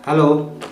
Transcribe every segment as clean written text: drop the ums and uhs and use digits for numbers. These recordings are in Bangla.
হ্যালো,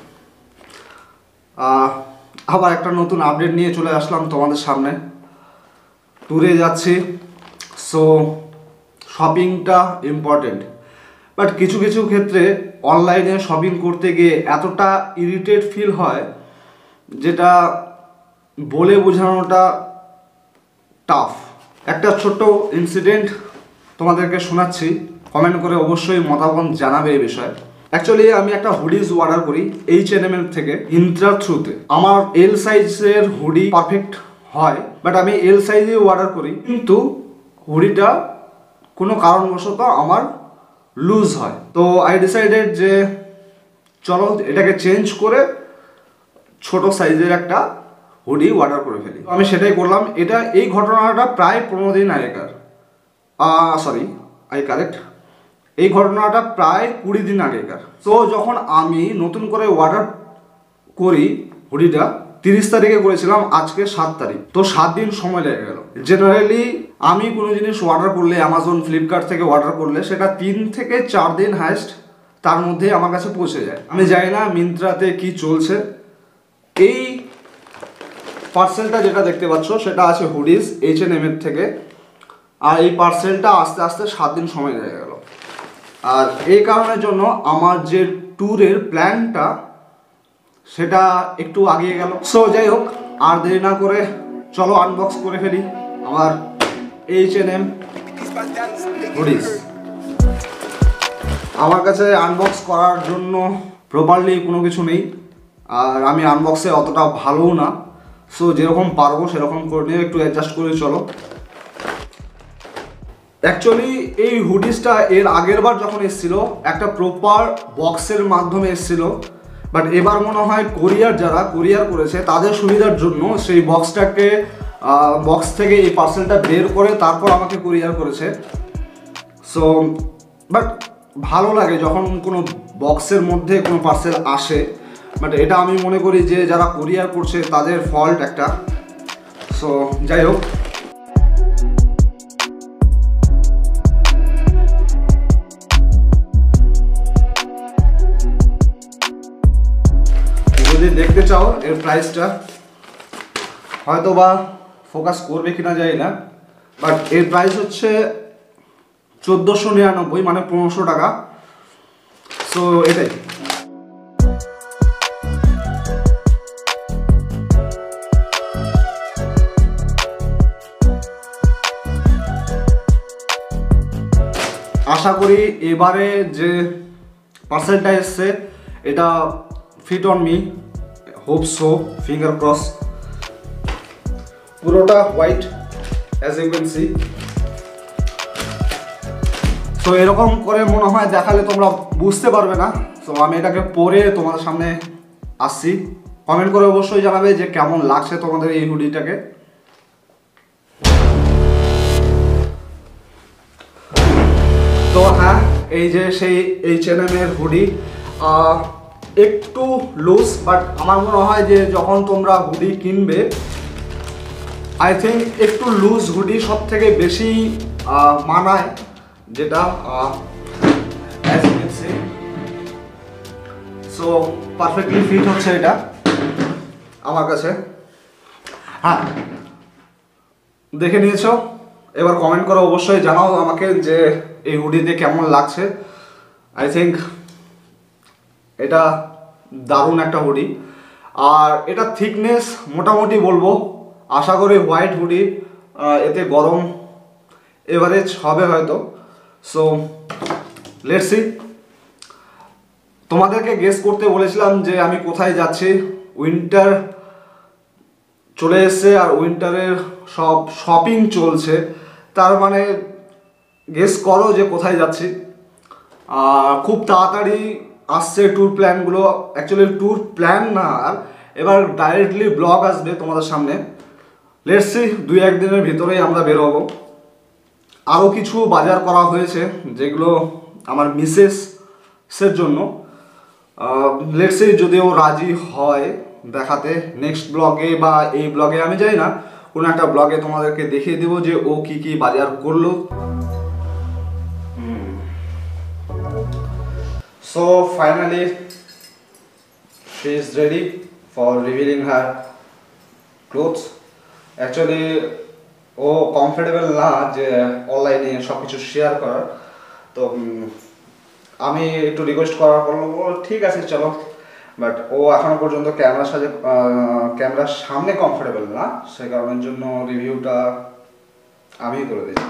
আবার একটা নতুন আপডেট নিয়ে চলে আসলাম তোমাদের সামনে। ট্যুরে যাচ্ছি, সো শপিংটা ইম্পর্টেন্ট। বাট কিছু কিছু ক্ষেত্রে অনলাইনে শপিং করতে গিয়ে এতটা ইরিটেট ফিল হয় যেটা বলে বোঝানোটা টাফ। একটা ছোট্ট ইনসিডেন্ট তোমাদেরকে শোনাচ্ছি, কমেন্ট করে অবশ্যই মতামত জানাবে এই বিষয়ে। অ্যাকচুয়ালি আমি একটা হুডিজ অর্ডার করি H&M থেকে ইন্ট্রার থ্রুতে। আমার এল সাইজের হুডি পারফেক্ট হয়, বাট আমি এল সাইজে অর্ডার করি, কিন্তু হুডিটা কোনো কারণবশত আমার লুজ হয়। তো আই ডিসাইডেড যে চলো এটাকে চেঞ্জ করে ছোট সাইজের একটা হুডি অর্ডার করে ফেলি। আমি সেটাই করলাম। এই ঘটনাটা প্রায় 15 দিন আগেকার, এই ঘটনাটা প্রায় 20 দিন আগেকার। তো যখন আমি নতুন করে অর্ডার করি হুডিটা 30 তারিখে করেছিলাম, আজকে 7 তারিখ, তো 7 দিন সময় লেগে গেল। জেনারেলি আমি কোনো জিনিস অর্ডার করলে অ্যামাজন ফ্লিপকার্ট থেকে অর্ডার করলে সেটা 3 থেকে 4 দিন হাইস্ট, তার মধ্যে আমার কাছে পৌঁছে যায়। আমি জানি না মিন্ত্রাতে কি চলছে। এই পার্সেলটা যেটা দেখতে পাচ্ছ সেটা আছে হুডিস H&M থেকে, আর এই পার্সেলটা আস্তে আস্তে 7 দিন সময় লেগে গেল। আর এই কারণের জন্য আমার যে ট্যুরের প্ল্যানটা সেটা একটু আগিয়ে গেল। সো যাই হোক, আর দেরি না করে চলো আনবক্স করে ফেলি আমার H&M হুডিস। আমার কাছে আনবক্স করার জন্য প্রপারলি কোনো কিছু নেই, আর আমি আনবক্সে অতটা ভালোও না। সো যেরকম পারবো সেরকম করে নিয়ে একটু অ্যাডজাস্ট করে চলো। অ্যাকচুয়ালি এই হুডিসটা এর আগের বার যখন এসেছিল একটা প্রপার বক্সের মাধ্যমে এসেছিল, বাট এবার মনে হয় যারা কোরিয়ার করেছে তাদের সুবিধার জন্য সেই বক্স থেকে এই পার্সেলটা বের করে তারপর আমাকে কোরিয়ার করেছে। সো বাট ভালো লাগে যখন কোনো বক্সের মধ্যে কোনো পার্সেল আসে, বাট এটা আমি মনে করি যে যারা কোরিয়ার করছে তাদের ফল্ট একটা। সো যাই হোক, যদি দেখতে চাও এর প্রাইসটা হয়তো বা ফোকাস করবে কিনা জানি না, বাট এর প্রাইস হচ্ছে 1499, মানে 1500 টাকা। সো এটাই। আশা করি এবারে যে পার্সেলটা এসছে এটা fit on me, hope so, finger cross. পুরোটা white as you can see. তো এরকম করে মনে হয় দেখালে তোমরা বুঝতে পারবে না। তো আমি এটাকে পরে তোমাদের সামনে আসছি। কমেন্ট করে অবশ্যই জানাবে যে কেমন লাগছে তোমাদের এই হুডিটাকে। তো হ্যাঁ, এই যে সেই H&M এর হুডি একটু লুজ, বাট আমার মনে হয় যে যখন তোমরা হুডি কিনবে আই থিঙ্ক একটু লুজ হুডি সব থেকে বেশি মানায়, যেটা সো পারফেক্টলি ফিট হচ্ছে এটা আমার কাছে। হ্যাঁ, দেখে নিয়েছো, এবার কমেন্ট করে অবশ্যই জানাও আমাকে যে এই হুডিতে কেমন লাগছে। আই থিঙ্ক এটা দারুণ একটা হুডি, আর এটা থিকনেস মোটামুটি বলবো। আশা করি হোয়াইট হুডি এতে গরম এভারেজ হবে হয়তো। So let's see. তোমাদেরকে গেস করতে বলেছিলাম যে আমি কোথায় যাচ্ছি। উইন্টার চলে এসছে আর উইন্টারের সব শপিং চলছে, তার মানে গেস করো যে কোথায় যাচ্ছি। খুব তাড়াতাড়ি আসছে ট্যুর প্ল্যানগুলো। অ্যাকচুয়ালি ট্যুর প্ল্যান না, এবার ডাইরেক্টলি ব্লগ আসবে তোমাদের সামনে। লেটস সি, 2-1 দিনের ভিতরেই আমরা বের হবো। আরও কিছু বাজার করা হয়েছে যেগুলো আমার মিসেসের জন্য। লেটস সি, যদিও রাজি হয় দেখাতে নেক্সট ব্লগে বা এই ব্লগে, আমি জানি না, কোনো একটা ব্লগে তোমাদেরকে দেখিয়ে দেবো যে ও কি কি বাজার করলো। So finally she is ready for revealing her clothes. Actually ও কমফোর্টেবল না যে অনলাইনে সব কিছু শেয়ার করার, তো আমি একটু রিকোয়েস্ট করার বললো ঠিক আছে চলো, বাট ও এখনো পর্যন্ত ক্যামেরার সামনে কমফোর্টেবল না, সে কারণের জন্য রিভিউটা আমি করে দিচ্ছি।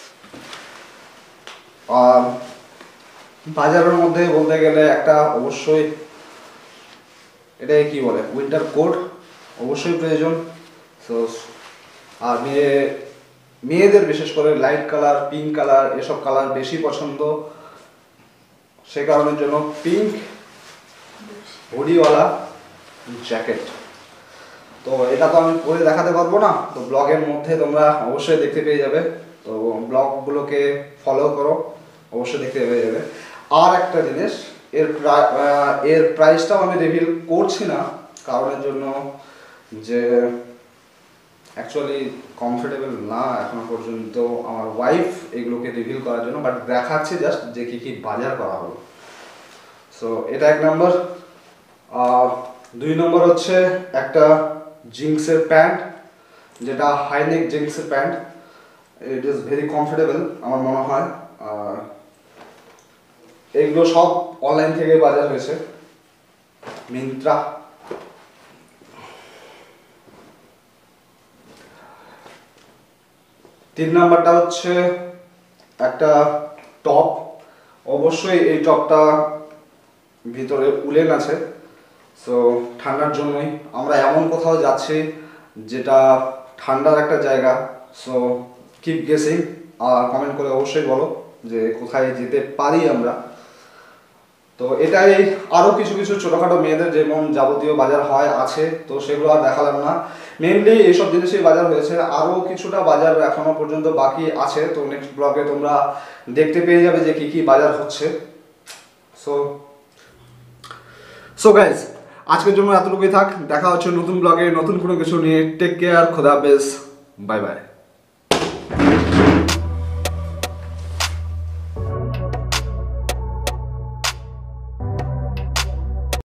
আর বাজারের মধ্যে বলতে গেলে একটা অবশ্যই এটাকে কি বলে উইন্টার কোট অবশ্যই প্রয়োজন। সো আর মেয়েদের বিশেষ করে লাইট কালার, পিঙ্ক কালার, এসব কালার বেশি পছন্দ, সে কারণের জন্য পিঙ্ক হুডিওয়ালা জ্যাকেট। তো এটা তো আমি পরে দেখাতে পারবো না, তো ব্লগের মধ্যে তোমরা অবশ্যই দেখতে পেয়ে যাবে, তো ব্লগগুলোকে ফলো করো, অবশ্যই দেখতে পেয়ে যাবে। আর একটা জিনিস, এর প্রাইসটাও আমি রিভিল করছি না কারণের জন্য যে অ্যাকচুয়ালি কমফোর্টেবল না এখনো পর্যন্ত আমার ওয়াইফ এগুলোকে রিভিল করার জন্য, বাট দেখাচ্ছি জাস্ট যে কী কী বাজার করা হলো। সো এটা 1 নম্বর। 2 নম্বর হচ্ছে একটা জিন্সের প্যান্ট, যেটা হাইনেক জিন্সের pant, it is very comfortable আমার মনে হয়। এগুলো সব অনলাইন থেকে বাজার হয়েছে, মিন্ত্রা। 3 নাম্বারটা হচ্ছে একটা টপ, অবশ্যই এই টপটা ভিতরে উলেন আছে, সো ঠান্ডার জন্যই। আমরা এমন কোথাও যাচ্ছি যেটা ঠান্ডার একটা জায়গা, সো কিপ গেসিং, আর কমেন্ট করে অবশ্যই বলো যে কোথায় যেতে পারি আমরা। তো এটাই, আরও কিছু কিছু ছোটোখাটো মেয়েদের যেমন যাবতীয় বাজার হয় আছে, তো সেগুলো আর দেখালাম না, মেনলি এইসব জিনিসই বাজার হয়েছে। আরও কিছুটা বাজার এখনো পর্যন্ত বাকি আছে, তো নেক্সট ব্লগে তোমরা দেখতে পেয়ে যাবে যে কী কী বাজার হচ্ছে। সো গাইজ, আজকের জন্য এতটুকুই থাক, দেখা হচ্ছে নতুন ব্লগে নতুন কোনো কিছু নিয়ে। টেক কেয়ার, খোদা হাফেজ, বাই বাই।